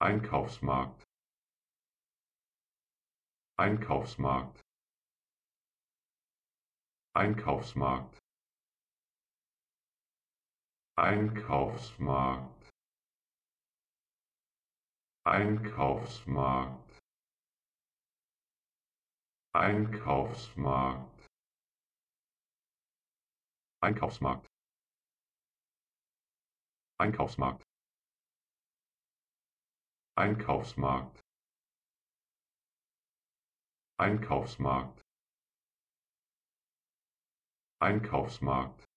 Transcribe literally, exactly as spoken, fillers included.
Einkaufsmarkt, Einkaufsmarkt, Einkaufsmarkt, Einkaufsmarkt, Einkaufsmarkt, Einkaufsmarkt, Einkaufsmarkt, Einkaufsmarkt, Einkaufsmarkt, Einkaufsmarkt, Einkaufsmarkt,